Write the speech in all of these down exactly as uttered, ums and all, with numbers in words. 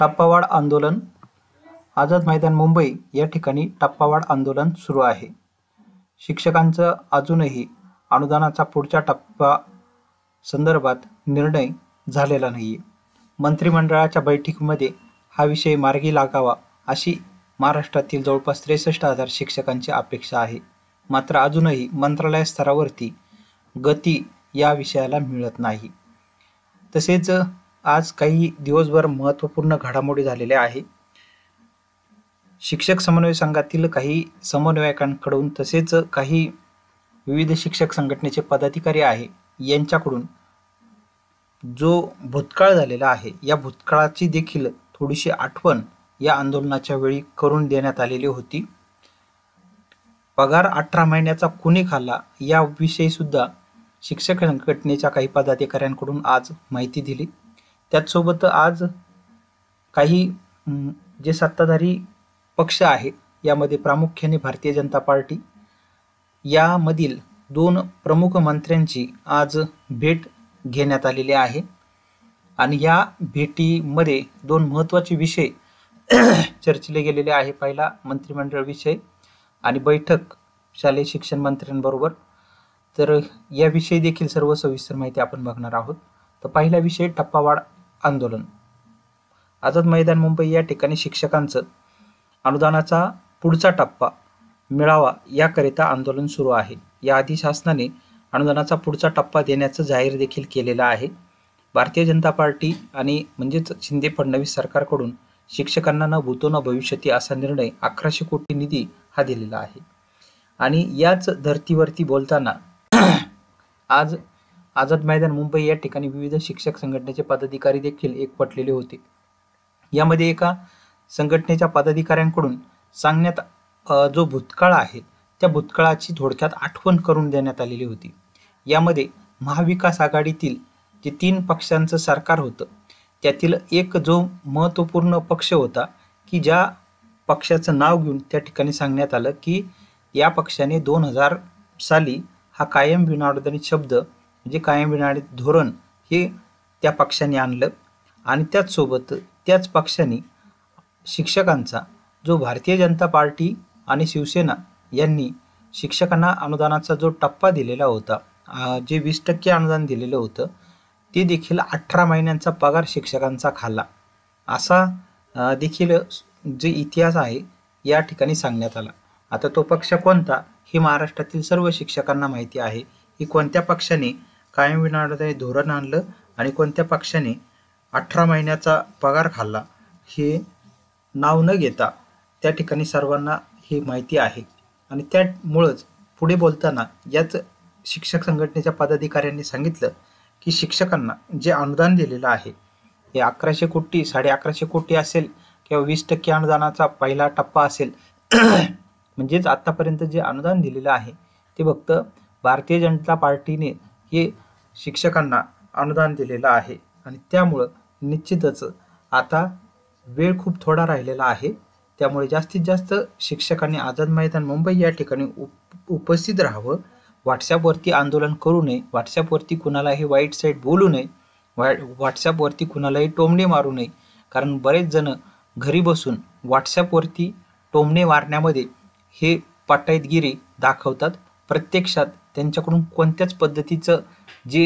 टप्पावाढ आंदोलन. आझाद मैदान मुंबई या ठिकाणी टप्पावाढ आंदोलन सुरू आहे. शिक्षकांचं अजूनही अनुदानाचा पुढच्या टप्पा संदर्भात निर्णय झालेला नाहीये. मंत्रिमंडळाच्या बैठकीमध्ये हा विषय मार्गी लागावा अशी महाराष्ट्रातील जवळपास त्रेसष्ट हजार शिक्षकांची अपेक्षा आहे. मात्र अजूनही मंत्रालय स्तरावरती गती या विषयाला मिळत नाही. तसेच आज काही दिवसभर महत्त्वपूर्ण घडामोडी झालेल्या आहे. शिक्षक समन्वय संघातील काही समन्वयकांकडून तसेच काही विविध शिक्षक संघटनेचे पदाधिकारी आहे यांच्याकडून जो भूतकाळ झालेला आहे या भूतकाळाची देखील थोडीशी आठवण या आंदोलनाच्या वेळी करून देण्यात आलेली होती. पगार अठरा महिन्याचा कुणी खाल्ला याविषयी सुद्धा शिक्षक संघटनेच्या काही पदाधिकाऱ्यांकडून आज माहिती दिली. त्याचसोबत आज काही जे सत्ताधारी पक्ष आहे यामध्ये प्रामुख्याने भारतीय जनता पार्टी यामधील दोन प्रमुख मंत्र्यांची आज भेट घेण्यात आलेली आहे आणि या भेटीमध्ये दोन महत्त्वाचे विषय चर्चिले गेलेले आहे. पहिला मंत्रिमंडळ विषय आणि बैठक शालेय शिक्षण मंत्र्यांबरोबर. तर याविषयी देखील सर्व सविस्तर माहिती आपण बघणार आहोत. तर पहिला विषय टप्पावाढ आंदोलन. आझाद मैदान मुंबई या ठिकाणी शिक्षकांचं अनुदानाचा पुढचा टप्पा मिळावा याकरिता आंदोलन सुरू आहे. याआधी शासनाने अनुदानाचा पुढचा टप्पा देण्याचं जाहीर देखील केलेलं आहे. भारतीय जनता पार्टी आणि म्हणजेच शिंदे फडणवीस सरकारकडून शिक्षकांना न भूतो न भविष्यती असा निर्णय अकराशे कोटी निधी हा दिलेला आहे. आणि याच धर्तीवरती बोलताना आज आझाद मैदान मुंबई या ठिकाणी विविध शिक्षक संघटनेचे पदाधिकारी देखील एकवटलेले होते. यामध्ये एका संघटनेच्या पदाधिकाऱ्यांकडून सांगण्यात जो भूतकाळ आहे त्या भूतकाळाची थोडक्यात आठवण करून देण्यात आलेली होती. यामध्ये महाविकास आघाडीतील जे तीन पक्षांचं सरकार होतं त्यातील एक जो महत्त्वपूर्ण पक्ष होता की ज्या पक्षाचं नाव घेऊन त्या ठिकाणी सांगण्यात आलं की या पक्षाने दोन हजार साली हा कायम विनाअनुदानित शब्द म्हणजे कायम विनाअनुदानित धोरण हे त्या पक्षाने आणलं आणि त्याचसोबत त्याच पक्षाने शिक्षकांचा जो भारतीय जनता पार्टी आणि शिवसेना यांनी शिक्षकांना अनुदानाचा जो टप्पा दिलेला होता जे वीस टक्के अनुदान दिलेलं होतं ते देखील अठरा महिन्यांचा पगार शिक्षकांचा खाल्ला असा देखील जे इतिहास आहे या ठिकाणी सांगण्यात आला. आता तो पक्ष कोणता हे महाराष्ट्रातील सर्व शिक्षकांना माहिती आहे की कोणत्या पक्षाने कायम विनाअनुदानित धोरण आणलं आणि कोणत्या पक्षाने अठरा महिन्याचा पगार खाल्ला हे नाव न घेता त्या ठिकाणी सर्वांना हे माहिती आहे. आणि त्यामुळंच पुढे बोलताना याच शिक्षक संघटनेच्या पदाधिकाऱ्यांनी सांगितलं की शिक्षकांना जे अनुदान दिलेलं आहे हे अकराशे कोटी साडे अकराशे कोटी असेल किंवा वीस टक्के अनुदानाचा पहिला टप्पा असेल म्हणजेच आतापर्यंत जे अनुदान दिलेलं आहे ते फक्त भारतीय जनता पार्टीने हे शिक्षकांना अनुदान दिलेलं आहे आणि त्यामुळं निश्चितच आता वेळ खूप थोडा राहिलेला आहे. त्यामुळे जास्तीत जास्त शिक्षकांनी आझाद मैदान मुंबई या ठिकाणी उप उपस्थित राहावं. व्हॉट्सॲपवरती आंदोलन करू नये. व्हॉट्सॲपवरती कुणालाही वाईट साईट बोलू नये. व्हा व्हॉट्सॲपवरती कुणालाही टोमणे मारू नये. कारण बरेच जण घरी बसून व्हॉट्सॲपवरती टोमणे मारण्यामध्ये हे पटाईतगिरी दाखवतात. प्रत्यक्षात त्यांच्याकडून कोणत्याच पद्धतीचं जे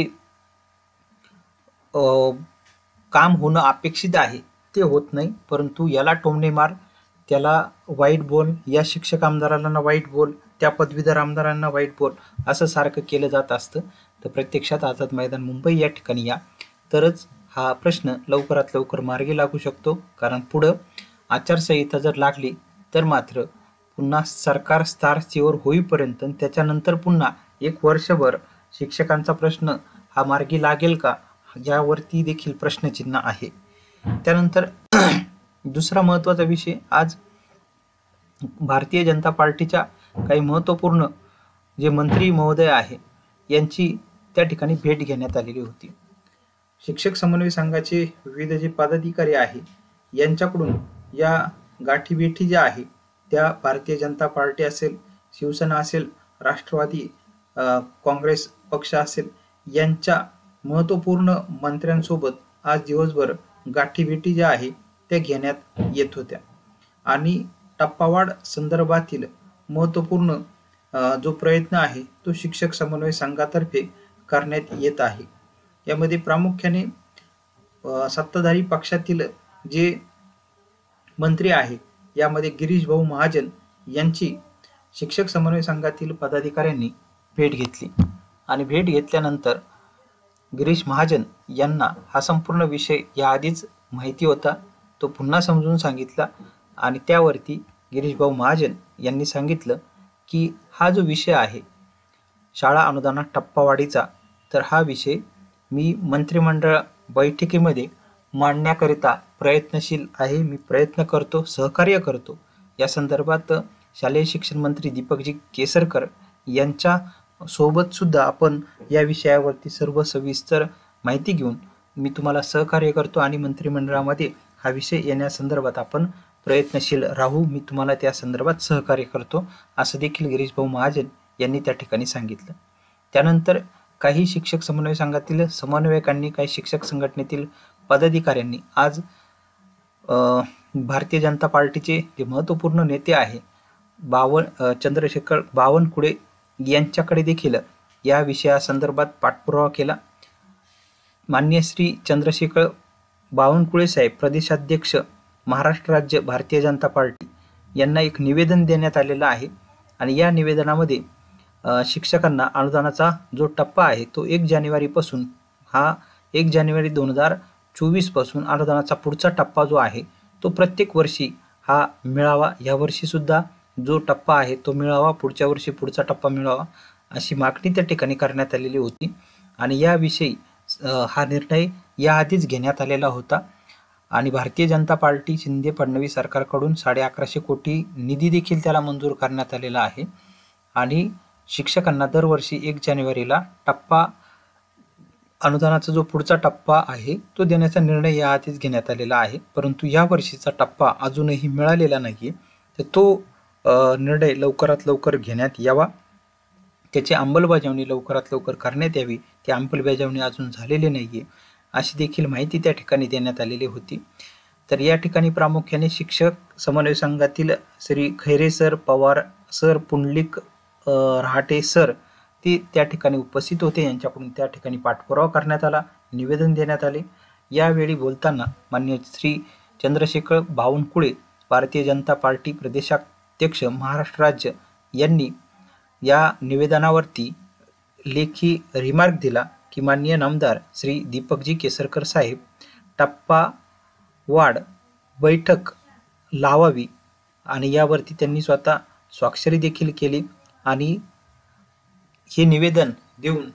काम होणं अपेक्षित आहे ते होत नाही. परंतु याला टोमणे मार, त्याला वाईट बोल, या शिक्षक आमदारांना वाईट बोल, त्या पदवीधर आमदारांना वाईट बोल असं सारखं केलं जात असतं. तर प्रत्यक्षात आझाद मैदान मुंबई या ठिकाणी या तरच हा प्रश्न लवकरात लवकर मार्गी लागू शकतो. कारण पुढं आचारसंहिता जर लागली तर मात्र पुन्हा सरकार स्थारस्थीवर होईपर्यंत त्याच्यानंतर पुन्हा एक वर्षभर शिक्षकांचा प्रश्न हा मार्गी लागेल का यावरती देखील प्रश्नचिन्ह आहे. त्यानंतर दुसरा महत्त्वाचा विषय आज भारतीय जनता पार्टीच्या काही महत्त्वपूर्ण जे मंत्री महोदय आहे यांची त्या ठिकाणी भेट घेण्यात आलेली होती. शिक्षक समन्वय संघाचे विविध जे पदाधिकारी आहे यांच्याकडून या गाठीभेटी ज्या आहे त्या भारतीय जनता पार्टी असेल, शिवसेना असेल, राष्ट्रवादी काँग्रेस पक्ष असेल यांच्या महत्त्वपूर्ण मंत्र्यांसोबत आज दिवसभर गाठीभेटी ज्या आहे त्या घेण्यात येत होत्या आणि टप्पावाढ संदर्भातील महत्त्वपूर्ण जो प्रयत्न आहे तो शिक्षक समन्वय संघातर्फे करण्यात येत आहे। यामध्ये प्रामुख्याने सत्ताधारी पक्षातील जे मंत्री आहे यामध्ये गिरीश भाऊ महाजन यांची शिक्षक समन्वय संघातील पदाधिकाऱ्यांनी भेट घेतली आणि भेट घेतल्यानंतर गिरीश महाजन यांना हा संपूर्ण विषय याआधीच माहिती होता, तो पुन्हा समजून सांगितला आणि त्यावरती गिरीश भाऊ महाजन यांनी सांगितलं की हा जो विषय आहे शाळा अनुदानात टप्पावाढीचा, तर हा विषय मी मंत्रिमंडळ बैठकीमध्ये मांडण्याकरिता प्रयत्नशील आहे, मी प्रयत्न करतो, सहकार्य करतो। या संदर्भात शालेय शिक्षण मंत्री दीपकजी केसरकर यांच्या सोबत सुद्धा आपण या विषयावरती सर्व सविस्तर माहिती घेऊन मी तुम्हाला सहकार्य करतो आणि मंत्रिमंडळामध्ये हा विषय येण्यासंदर्भात आपण प्रयत्नशील राहू, मी तुम्हाला त्या संदर्भात सहकार्य करतो, असं देखील गिरीश भाऊ महाजन यांनी त्या ठिकाणी सांगितलं। त्यानंतर काही शिक्षक समन्वय संघातील समन्वयकांनी, काही शिक्षक संघटनेतील पदाधिकाऱ्यांनी आज भारतीय जनता पार्टीचे जे महत्त्वपूर्ण नेते आहे बावन चंद्रशेखर बावनकुळे यांच्याकडे देखील या विषयासंदर्भात पाठपुरावा केला। माननीय श्री चंद्रशेखर बावनकुळे साहेब प्रदेशाध्यक्ष महाराष्ट्र राज्य भारतीय जनता पार्टी यांना एक निवेदन देण्यात आलेलं आहे आणि या निवेदनामध्ये शिक्षकांना अनुदानाचा जो टप्पा आहे तो एक जानेवारी पासून हा एक जानेवारी दोन हजार चोवीस पासून अनुदानाचा पुढचा टप्पा जो आहे तो प्रत्येक वर्षी हा मिळावा, या वर्षी सुद्धा जो टप्पा आहे तो मिळावा, पुढच्या वर्षी पुढचा टप्पा मिळावा अशी मागणी त्या ठिकाणी करण्यात आलेली होती आणि याविषयी हा निर्णय याआधीच घेण्यात आलेला होता आणि भारतीय जनता पार्टी शिंदे फडणवीस सरकारकडून साडे अकराशे कोटी निधी देखील त्याला मंजूर करण्यात आलेला आहे आणि शिक्षकांना दरवर्षी एक जानेवारीला टप्पा अनुदानाचा जो पुढचा टप्पा आहे तो देण्याचा निर्णय याआधीच घेण्यात आलेला आहे, परंतु या वर्षीचा टप्पा अजूनही मिळालेला नाही, तर तो निर्णय लवकरात लवकर घेण्यात यावा, त्याची अंमलबजावणी लवकरात लवकर करण्यात यावी, ती अंमलबजावणी अजून झालेली नाहीये अशी देखील माहिती त्या ठिकाणी देण्यात आलेली होती। तर या ठिकाणी प्रामुख्याने शिक्षक समन्वय संघातील Shri Khaire sir, Pawar sir, Pundalik Rahate sir ते त्या ठिकाणी उपस्थित होते, यांच्याकडून त्या ठिकाणी पाठपुरावा करण्यात आला, निवेदन देण्यात आले। यावेळी बोलताना माननीय श्री चंद्रशेखर बावनकुळे भारतीय जनता पार्टी प्रदेशाध्यक्ष महाराष्ट्र राज्य यांनी या निवेदनावरती लेखी रिमार्क दिला की माननीय नामदार श्री दीपकजी केसरकर साहेब टप्पा वाढ बैठक लावावी आणि यावरती त्यांनी स्वतः स्वाक्षरी देखील केली आणि हे निवेदन देऊन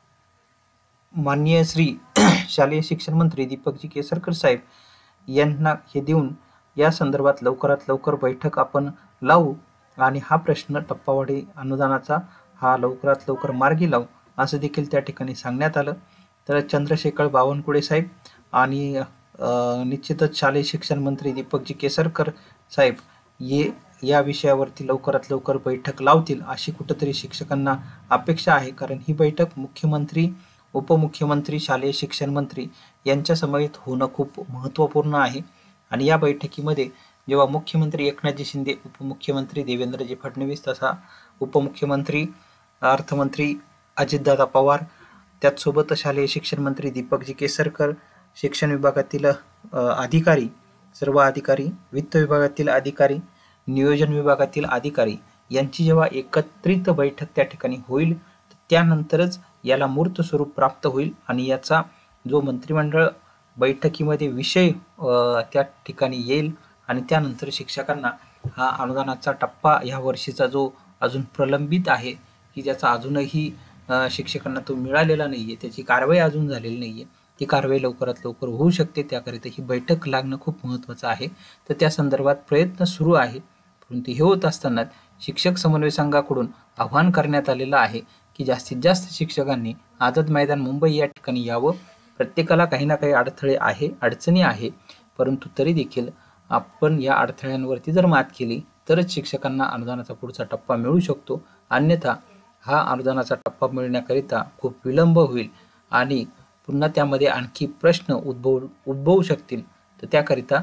माननीय श्री शालेय शिक्षण मंत्री दीपकजी केसरकर साहेब यांना हे देऊन या संदर्भात लवकरात लवकर बैठक आपण लावू आणि हा प्रश्न टप्पावाढी अनुदानाचा हा लवकरात लवकर मार्गी लावू असं देखील त्या ठिकाणी सांगण्यात आलं। तर चंद्रशेखर बावनकुळे साहेब आणि निश्चितच शालेय शिक्षण मंत्री दीपकजी केसरकर साहेब ये या विषयावरती लवकरात लवकर बैठक लावतील अशी कुठंतरी शिक्षकांना अपेक्षा आहे, कारण ही बैठक मुख्यमंत्री, उपमुख्यमंत्री, शालेय शिक्षण मंत्री यांच्या समवेत होणं खूप महत्त्वपूर्ण आहे आणि या बैठकीमध्ये जेव्हा मुख्यमंत्री एकनाथजी शिंदे, उपमुख्यमंत्री देवेंद्रजी फडणवीस तसा उपमुख्यमंत्री अर्थमंत्री अजितदादा पवार, त्याचसोबत शालेय शिक्षण मंत्री दीपकजी केसरकर, शिक्षण विभागातील अधिकारी, सर्व अधिकारी, वित्त विभागातील अधिकारी, नियोजन विभागातील अधिकारी यांची जेव्हा एकत्रित बैठक त्या ठिकाणी होईल त्यानंतरच याला मूर्त स्वरूप प्राप्त होईल आणि याचा जो मंत्रिमंडळ बैठकीमध्ये विषय त्या ठिकाणी येईल आणि त्यानंतर शिक्षकांना हा अनुदानाचा टप्पा ह्या वर्षीचा जो अजून प्रलंबित आहे की ज्याचा अजूनही शिक्षकांना तो मिळालेला नाहीये, त्याची कारवाई अजून झालेली नाहीये, ती कारवाई लवकरात लवकर होऊ शकते, त्याकरिता ही बैठक लागणं खूप महत्त्वाचं आहे। तर त्या संदर्भात प्रयत्न सुरू आहे, परंतु हे होत असताना शिक्षक समन्वय संघाकडून आवाहन करण्यात आलेलं आहे की जास्तीत जास्त शिक्षकांनी आझाद मैदान मुंबई या ठिकाणी यावं। प्रत्येकाला काही ना काही अडथळे आहे, अडचणी आहे, परंतु तरी देखील आपण या अडथळ्यांवरती जर मात केली तरच शिक्षकांना अनुदानाचा पुढचा टप्पा मिळू शकतो, अन्यथा हा अनुदानाचा टप्पा मिळण्याकरिता खूप विलंब होईल आणि पुन्हा त्यामध्ये आणखी प्रश्न उद्भवू उद्भवू शकतील। तर त्याकरिता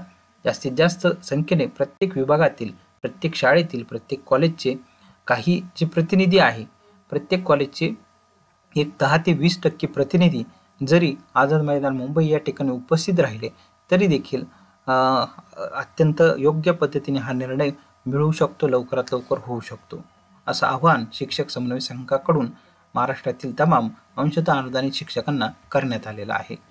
जास्तीत जास्त संख्येने प्रत्येक विभागातील, प्रत्येक शाळेतील, प्रत्येक कॉलेजचे काही जे प्रतिनिधी आहे, प्रत्येक कॉलेजचे एक दहा ते वीस टक्के प्रतिनिधी जरी आझाद मैदान मुंबई या ठिकाणी उपस्थित राहिले तरी देखील अत्यंत योग्य पद्धतीने हा निर्णय मिळू शकतो, लवकरात लवकर होऊ शकतो, असं आवाहन शिक्षक समन्वय संघाकडून महाराष्ट्रातील तमाम अंशतः अनुदानित शिक्षकांना करण्यात आलेलं आहे.